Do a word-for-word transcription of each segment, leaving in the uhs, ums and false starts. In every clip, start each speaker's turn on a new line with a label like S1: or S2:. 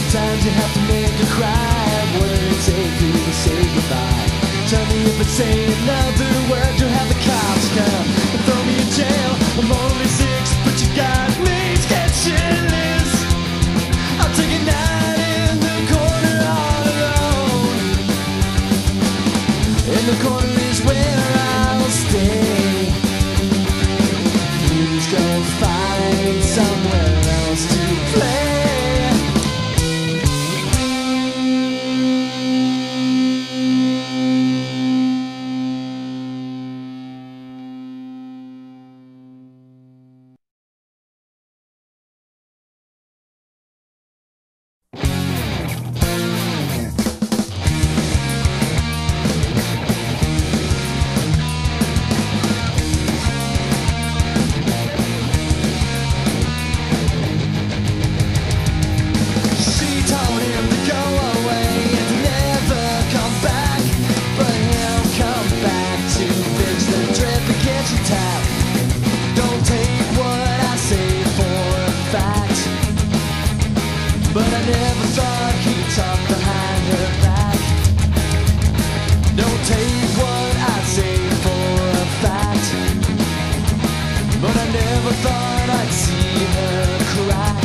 S1: Sometimes you have to make her cry. What did it take for you to say goodbye? Tell me if it's saying another word, you'll have the cops come and throw me in jail. I'm only six, but you got me sketchless. I'll take a night in the corner all alone. In the corner is where I'll stay. Please go find somewhere else to play. But I never thought he'd talk behind her back. Don't take what I say for a fact. But I never thought I'd see her crack.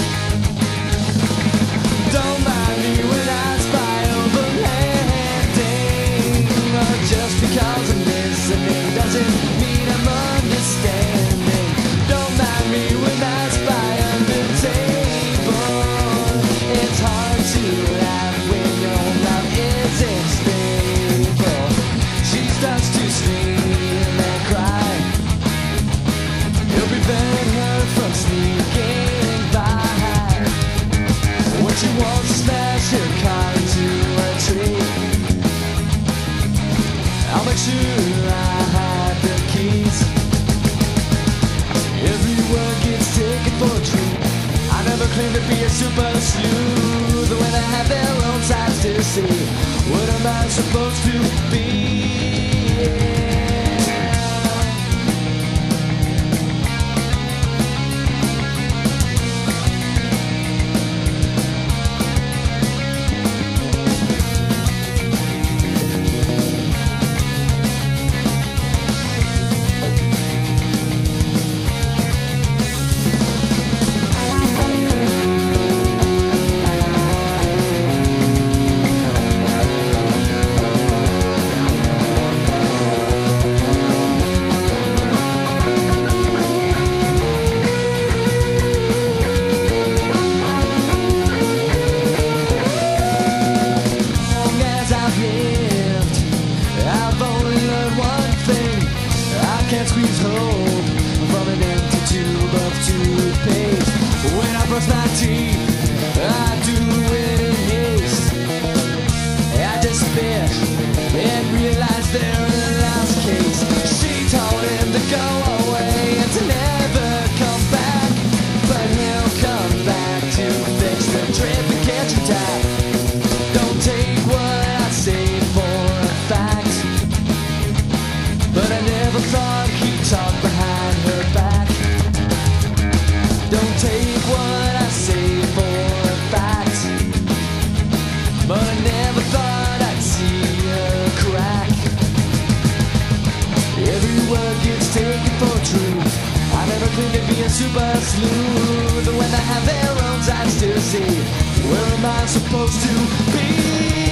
S1: Don't mind me when I spy over landing. Or just because I'm listening doesn't mean I'm understanding. Don't mind me when I spy under the table. It's hard to laugh when your love isn't stable. She starts to scream and cry. He'll prevent her from sneaking by. When she wants to smash her car into a tree, I'll make sure I have the keys. Every word gets taken for a treat. I never claimed to be a super sleuth. When they have their own sides to see, what am I supposed to be? Squeeze hope from an empty tube of toothpaste. When I brush my teeth, I do it in haste. I despair and realize they're in a lost case. She told him to go away and to never come back, but he'll come back to fix the trip and catch you tight. Don't take what I say for a fact, but I never thought he'd talk behind her back. Don't take what I say for a fact, but I never thought I'd see her crack. Every word gets taken for truth. I never claimed to be a super sleuth. When they have their own sides to see, where am I supposed to be?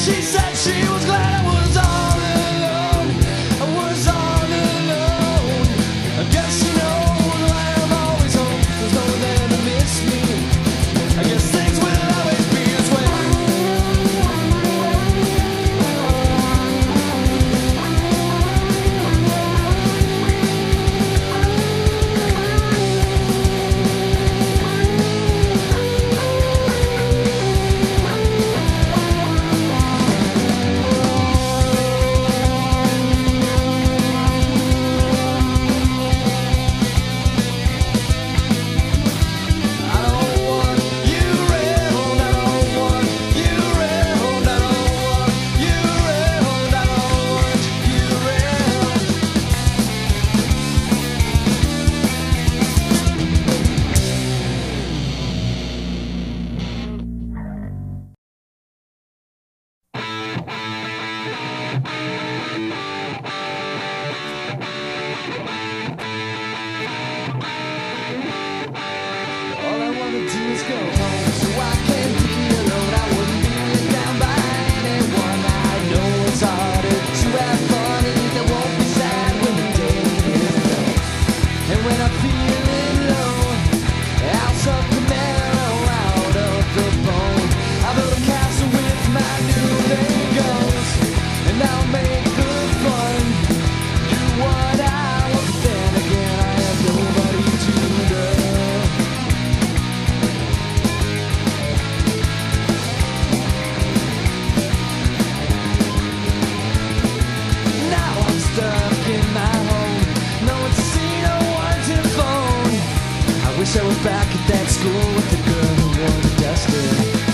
S1: She said she was glad I was all alone. I was all alone. I guess she knows I am always home. There's no one there to miss me. I guess things will always be this way. All I wanna do is go home, so I can be alone. I wouldn't be let down by anyone. I know it's harder to have fun, and there won't be sad when the day is done. And when I'm feeling low, I'll suck the marrow out of the bone. I build a castle with my new Legos, and I'll make the fun do what I want. Then again, I have nobody to love. Now I'm stuck in my home. No one to see, no one to phone. I wish I was back at that school with the girl who wore the duster.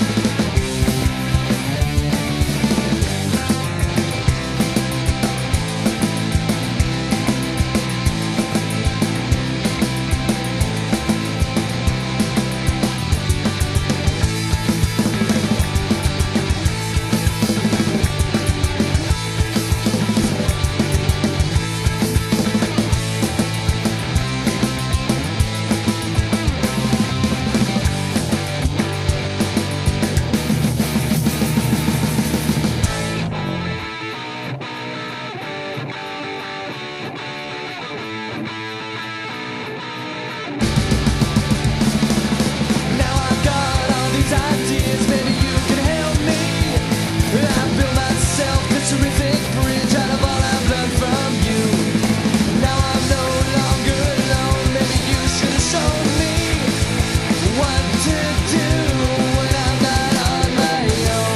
S1: Now I've got all these ideas, maybe you can help me. I built myself this terrific bridge out of all I've learned from you. Now I'm no longer alone, maybe you should have shown me what to do when I'm not on my own.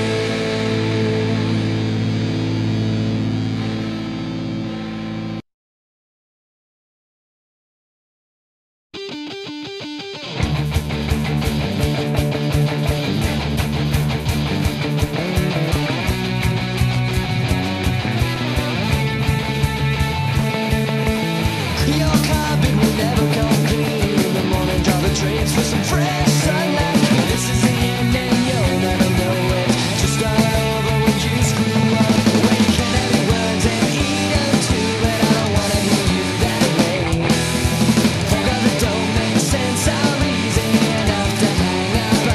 S1: Your carpet will never come clean. In the morning, draw the trains for some fresh sunlight. This is the end, and you'll never know it. Just start over when you screw up. When you can have words and eat them too, but I don't wanna hear you that way. Cause it don't make sense. I'm easy enough to hang up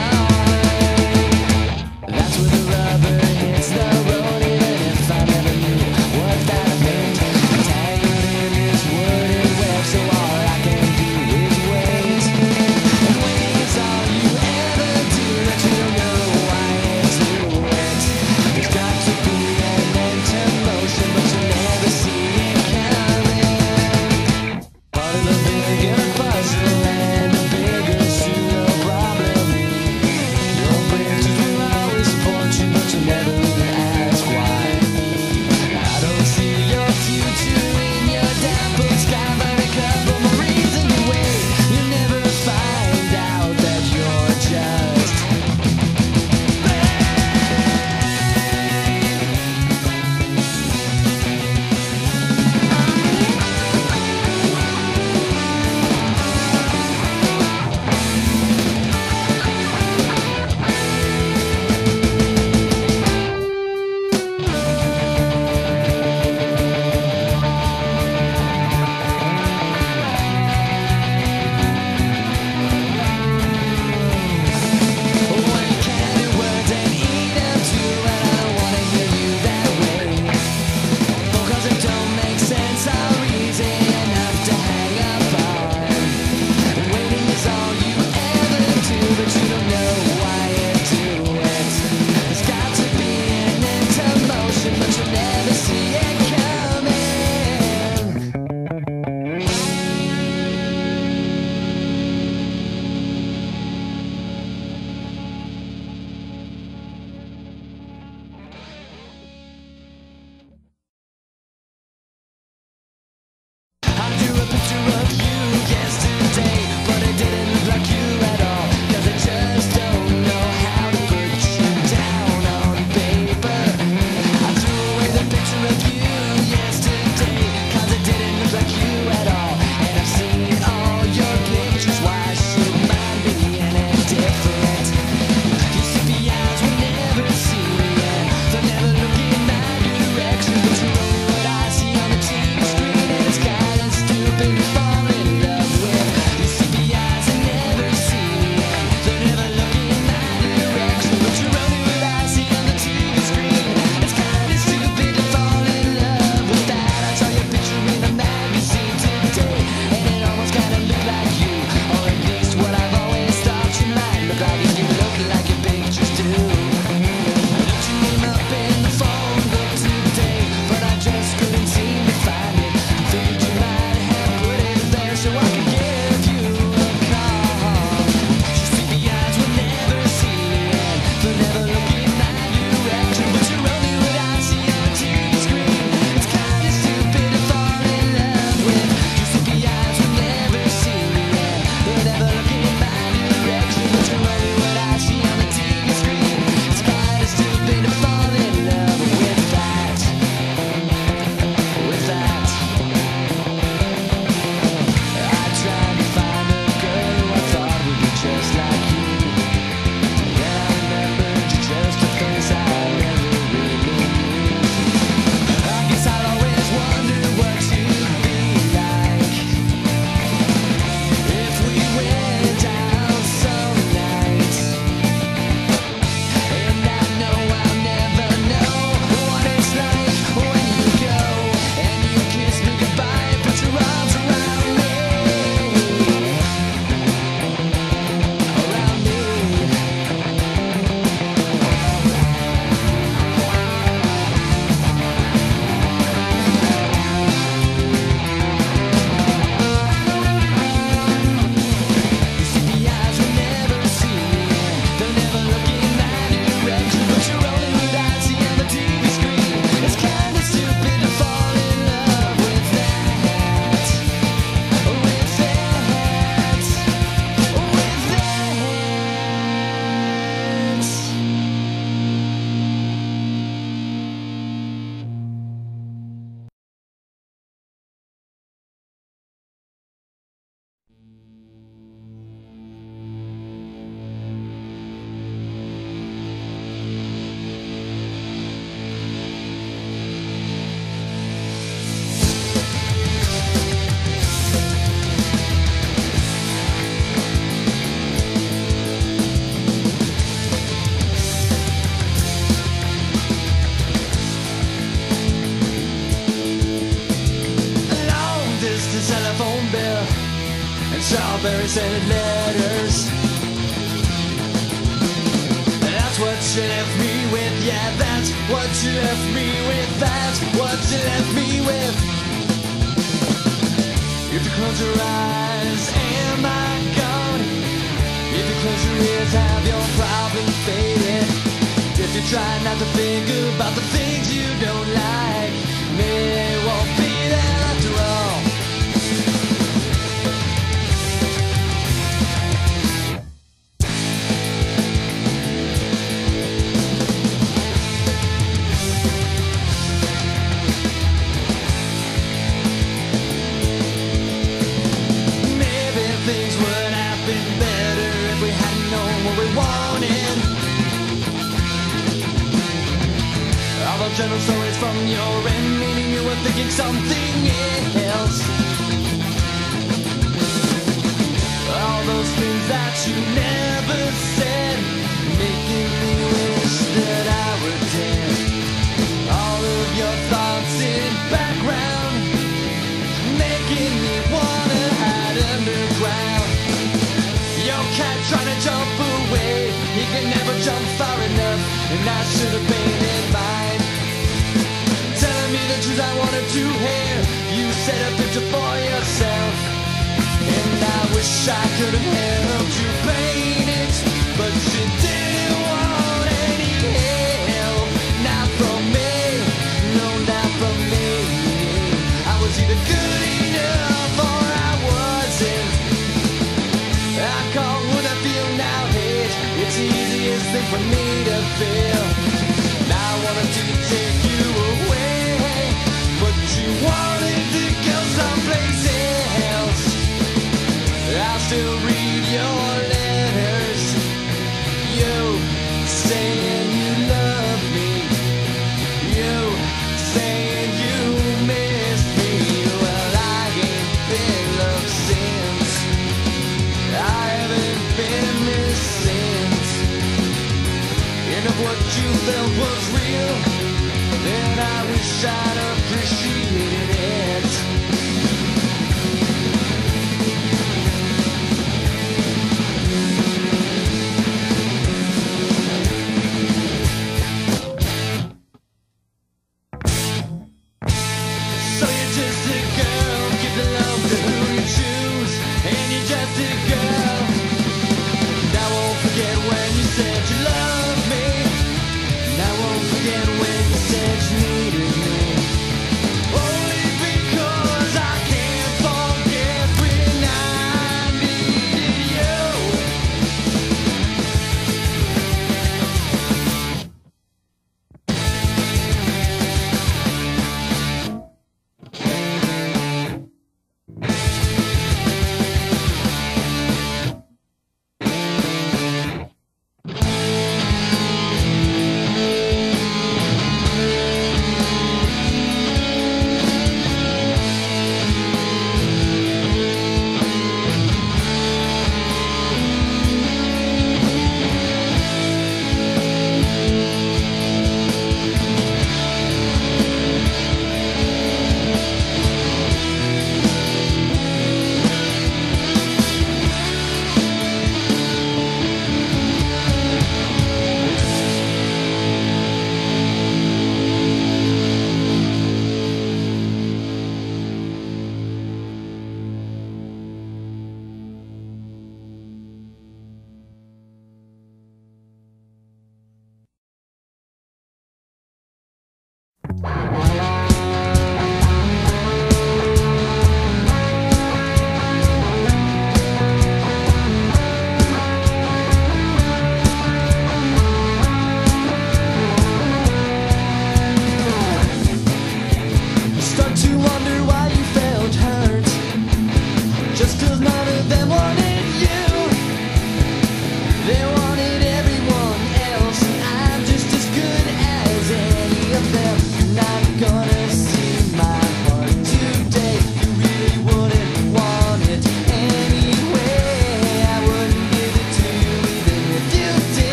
S1: on. That's where the rubber hits the road, even if I never knew what that meant. Tangled in this wooden web, so all I can do is wait. And waiting is all you but you're only what I see on the T V screen. It's kinda stupid to fall in love with that, with that. I tried to find a girl who I thought would be just like you. Then I remembered you're just a face I never really knew. I guess I'll always wonder what you'd be like if we went out some night. And I know I'll never know what it's like when you go and you kiss me goodbye and put your arms around me, around me. You see, the eyes will never see me, they'll never look in my direction, but you're only what I see on the T V screen. It's kinda stupid to fall in love with that, with that, with that. Long distance telephone bill and strawberry scented letters. That's what you left me with, yeah, that's what you left me with, that's what you left me with. If you close your eyes, am I gone? If you close your ears, have your problems faded? If you try not to think about the things you don't like, maybe they won't be there after all. Maybe things would have been better if we hadn't known what we wanted. All the gentle stories from your end, meaning you were thinking something else. All those things that you never said, making me wish that I were dead. All of your thoughts in background, making me wanna hide underground. Your cat trying to jump away, he can never jump far enough, and I should have painted mine. Telling me the truth I wanted to hear, you set a picture for yourself, and I wish I could have helped you paint it, but you didn't want any help. Not from me, no, not from me. I was either good enough or I wasn't. I call what I feel now hate. It's the easiest thing for me to feel. Now I wanted to take you away, but you wanted to go someplace else. I still read your letters, you saying you love me, you saying you miss me. Well, I ain't been loved since, I haven't been missed since. And if what you felt was real, then I wish I'd appreciated it. So you're just a girl, give the love to who you choose, and you're just a girl. And I won't forget when you said you loved me, and I won't forget when you said you needed me. Only because I can't forget when I needed you.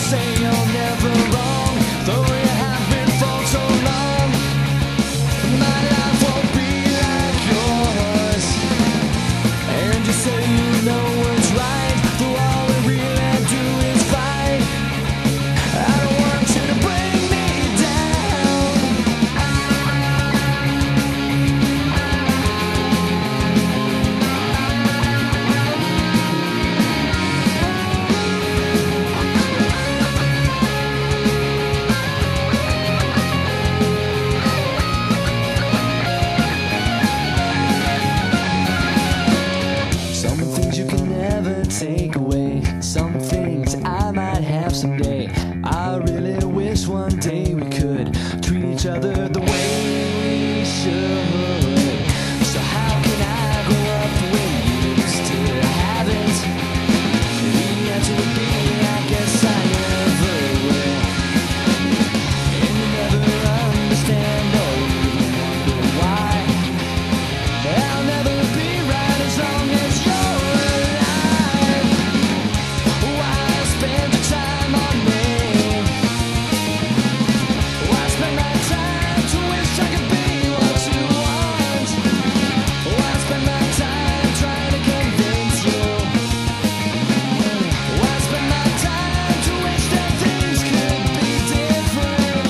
S1: say you're never wrong, though you have been for so long. My life won't be like yours, and you say you know what's right, though all we really do is fight. I don't want you to bring me down. Some things you can never take away, some things I might have someday. I really wish one day we could treat each other the way we should. So how can I grow up the way you used to? I haven't. The answer would be, I guess I never will. And you never understand or even wonder why. I'll never be right as long as you're alive. Why spend your time on me? Why spend my time to wish I could be what you want? Why spend my time trying to convince you? Why spend my time to wish that things could be different?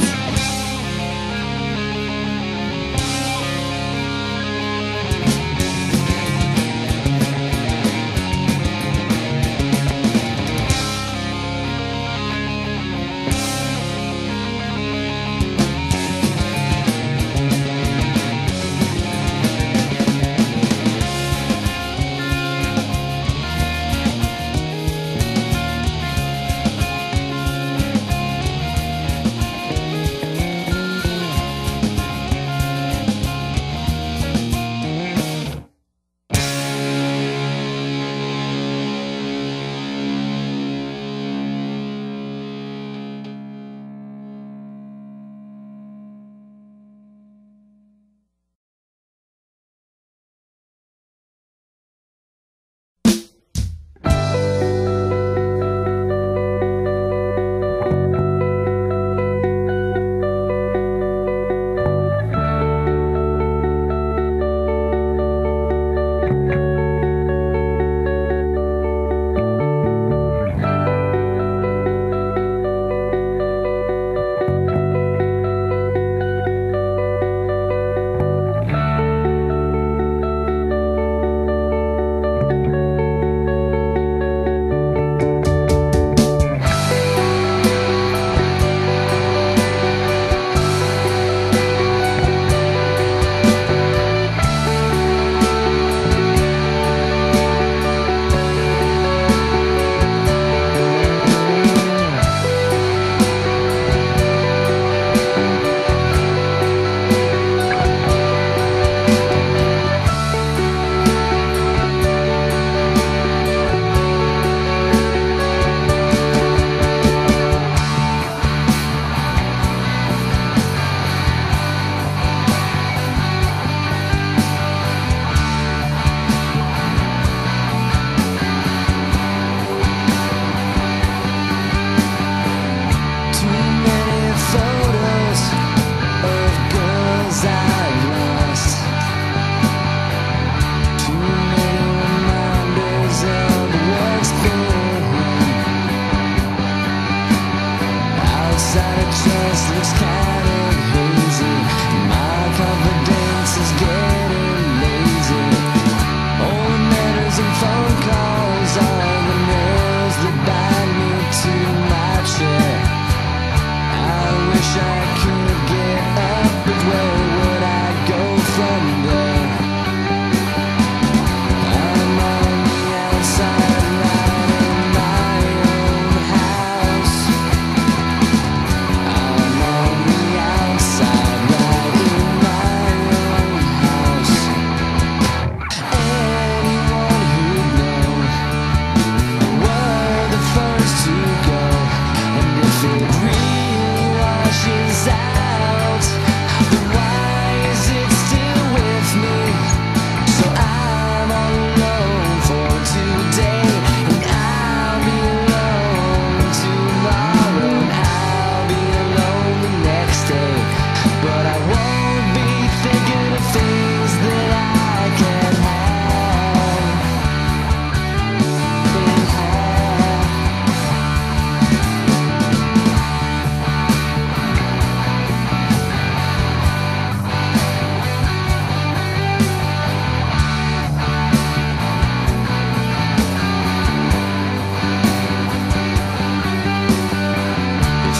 S2: I'm on the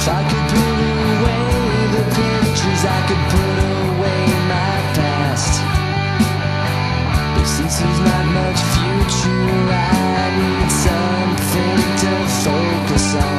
S1: If I could put away the pictures, I could put away my past. But since there's not much future, I need something to focus on.